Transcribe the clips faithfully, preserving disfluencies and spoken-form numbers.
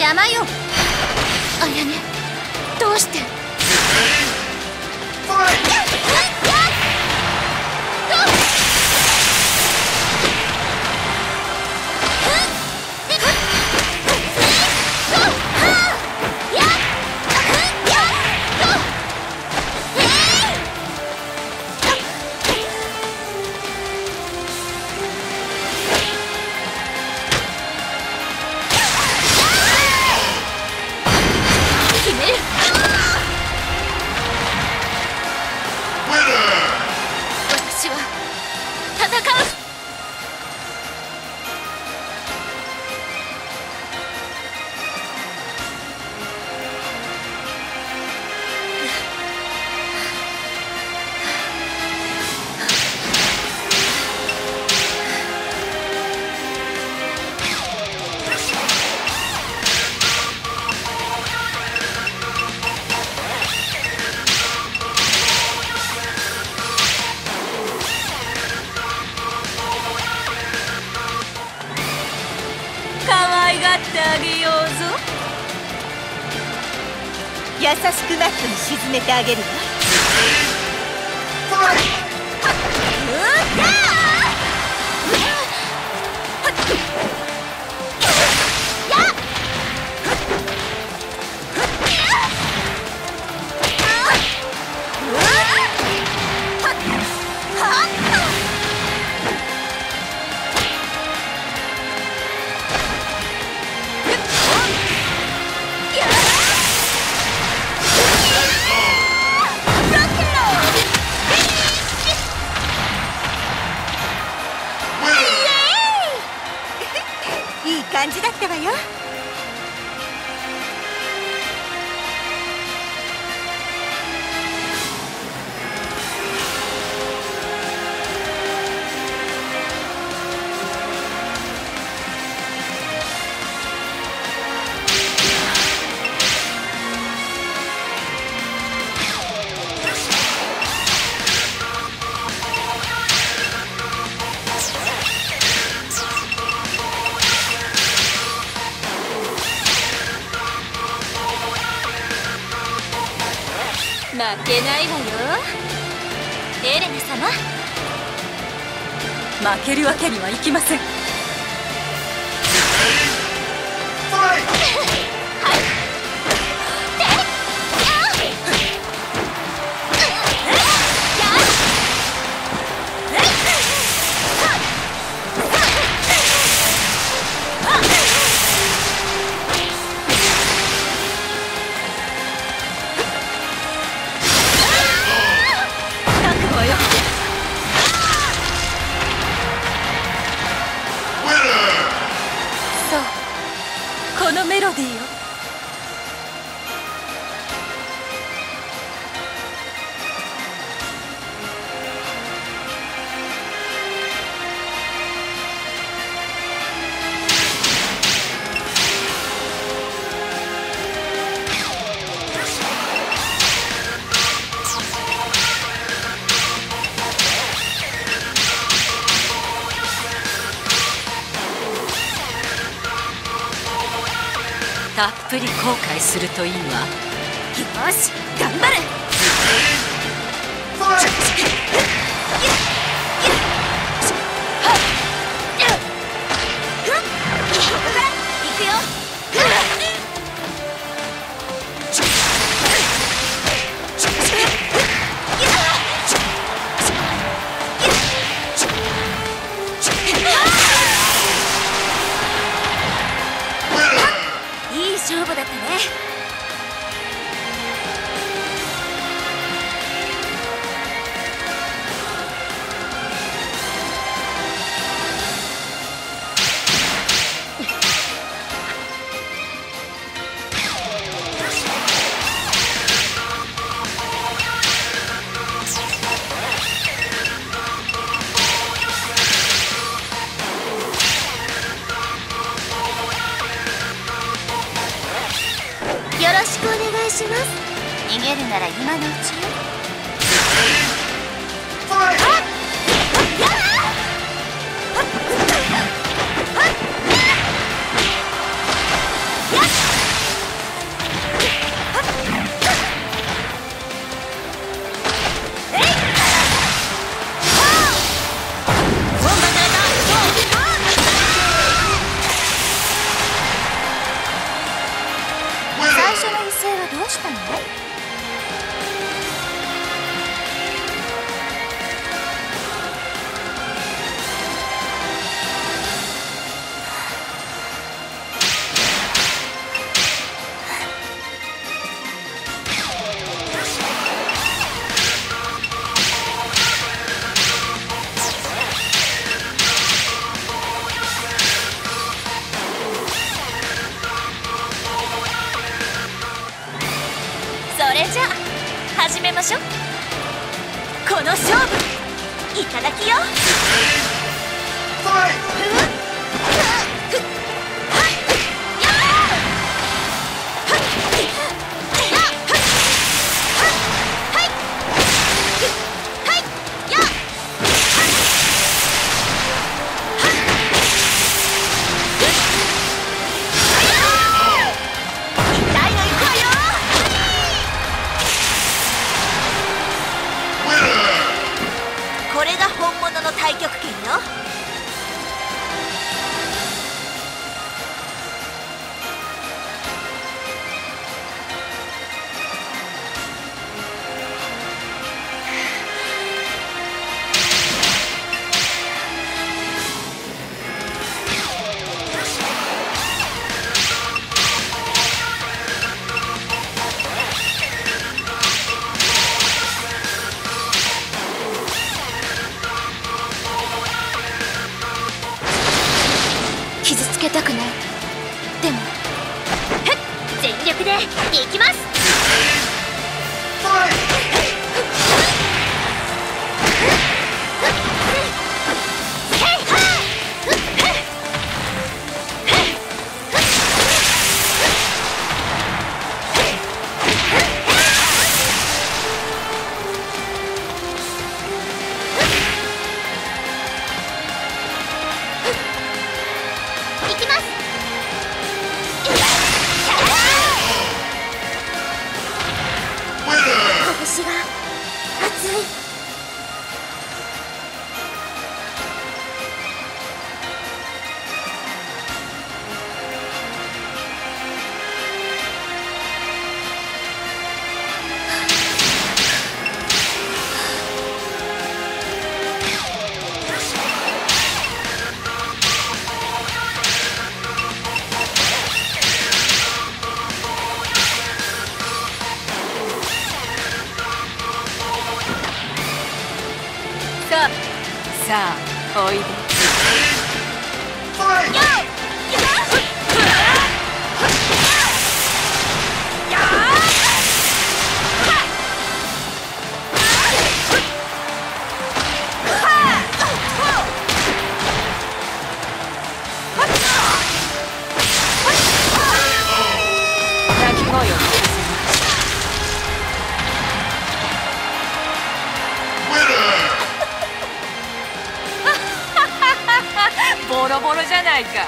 邪魔よ。あやね、どうして。 ってあげようぞ。優しくマットに沈めてあげるわ。いい感じだったわよ。負けないわよ、エレナ様。負けるわけにはいきません。このメロディーよ。たっぷり後悔するといいわ。よし、頑張る。行くよ。いい勝負だったね。よろしくお願いします。逃げるなら今のうちよ。やっましょう。この勝負いただきよ。これが本物の太極拳よ。傷つけたくない。でも全力でいきます。拳が熱い。 さあおいで。鳴き声を聞かせます。ボロボロじゃないか。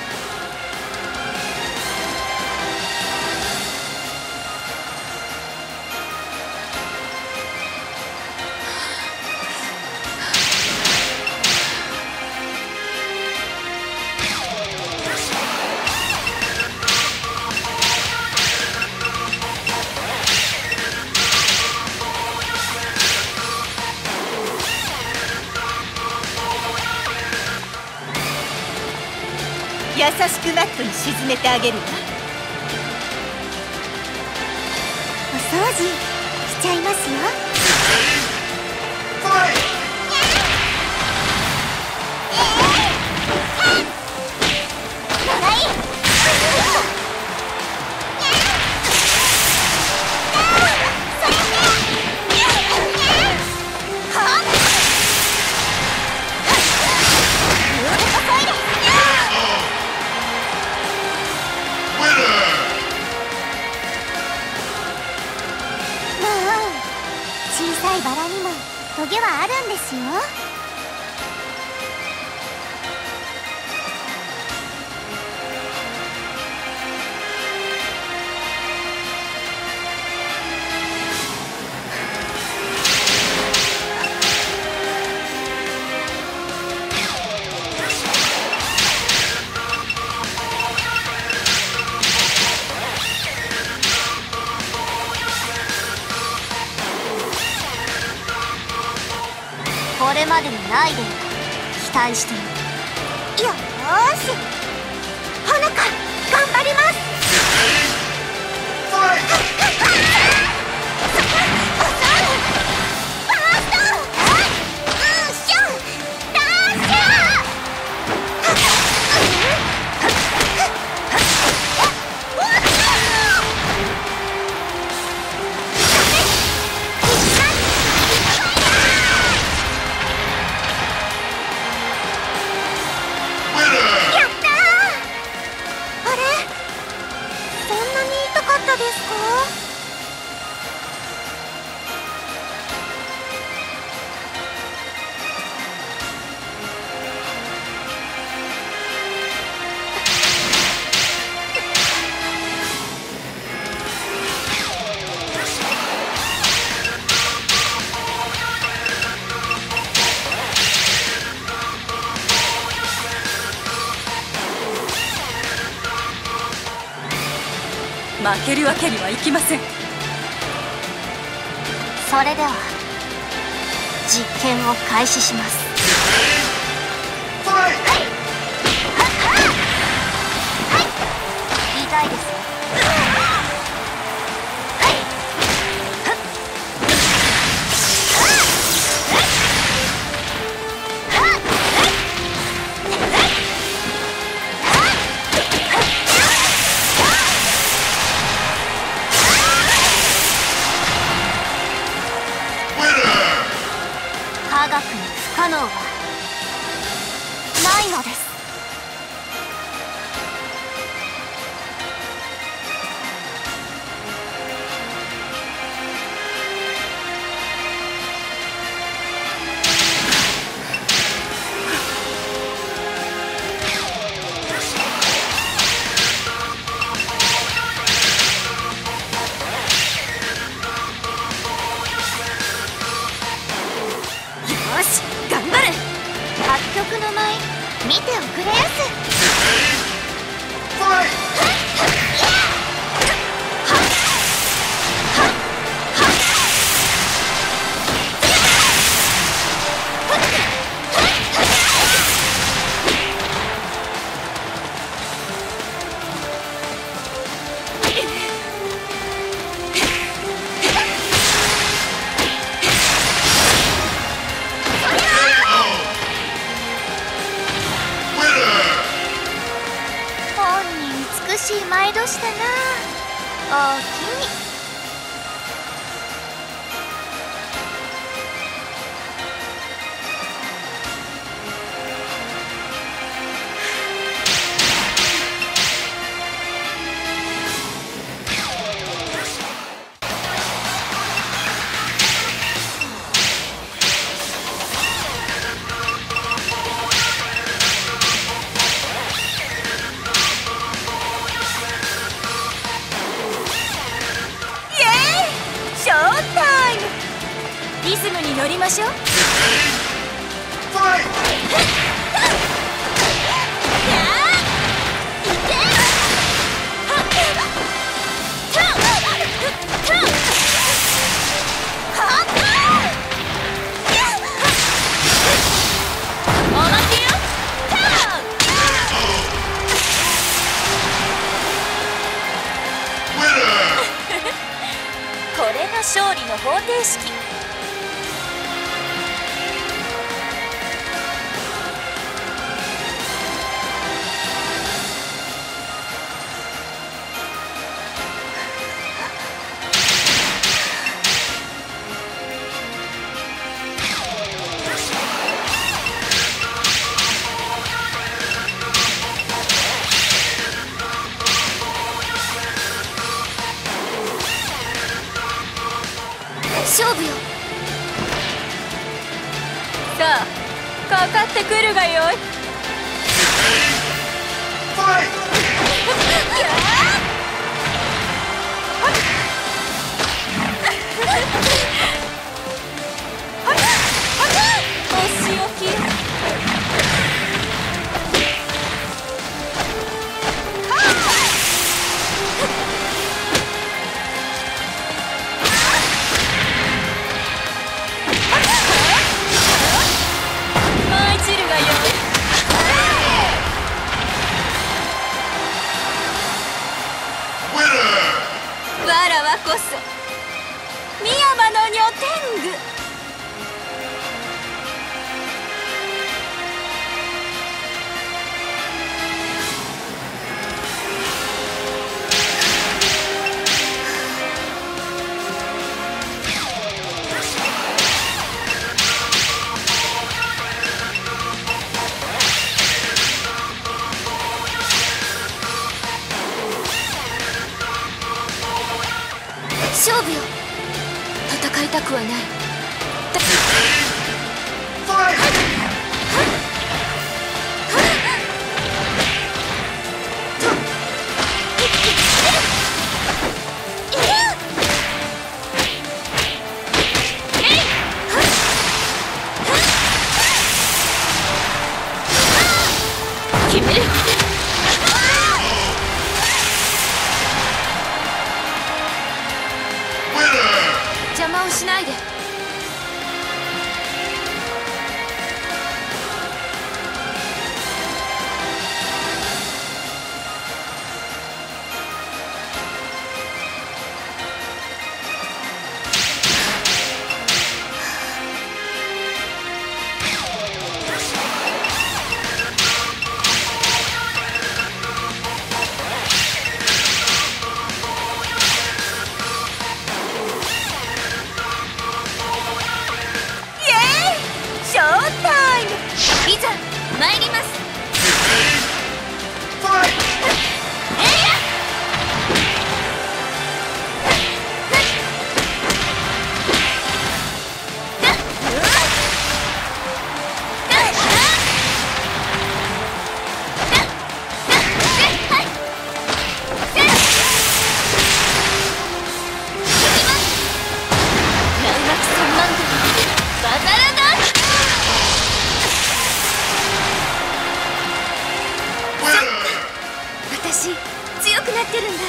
優しくマットに沈めてあげるわ。お掃除しちゃいますよ。小さいバラにもトゲはあるんですよ。これまでにないで期待してる。よーし、ほのか頑張ります。 負けるわけにはいきません。 それでは実験を開始します。痛いですね。科学に不可能はないのです。各局の舞見ておくれやす。美しい舞年だな。おおきに。リズムに乗りましょう。これが勝利の方程式。勝負よ。さあ、かかってくるがよい。お仕置き。わらわこそ深山の女天狗。勝負よ。戦いたくはない。決める。 私強くなってるんだ。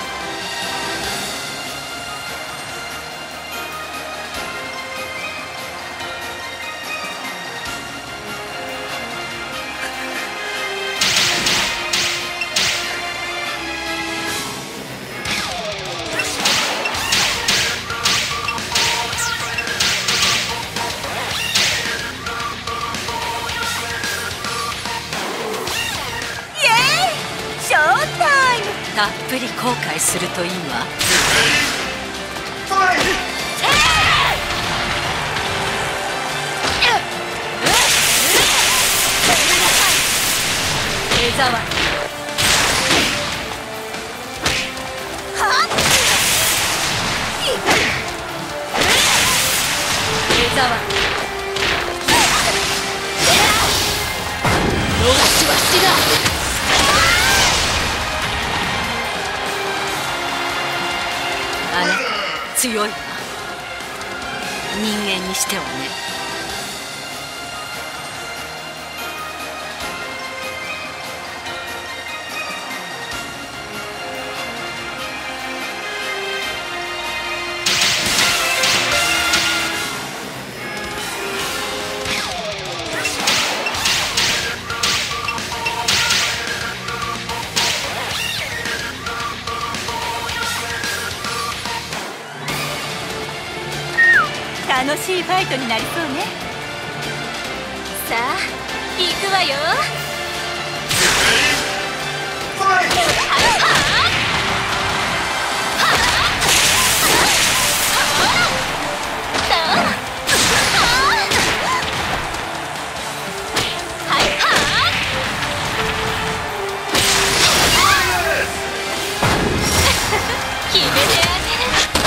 たっぷり後悔するといいわ。江沢江沢逃しはしだ。あなた強いわ、人間にしてはね。 楽しいファイトになりそうね。さあ行くわよ。決めてあげる。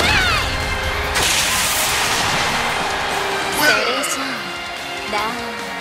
それじゃあだ